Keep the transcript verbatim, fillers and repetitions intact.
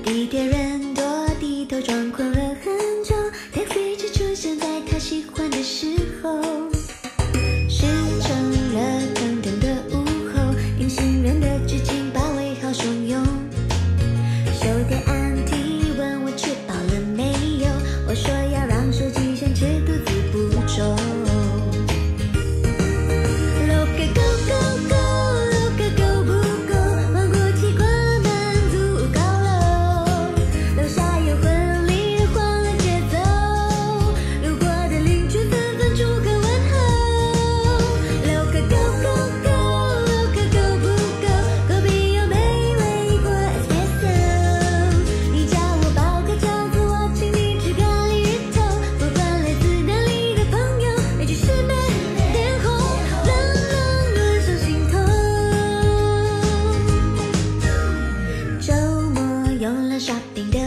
地铁人多，低头装困了很久，电飞机出现在他喜欢的时候，是成了等等的午后，隐形人的纸巾包围好汹涌，手电按提问我吃饱了没有，我说要让手机先吃，肚子不重。用了 shopping 的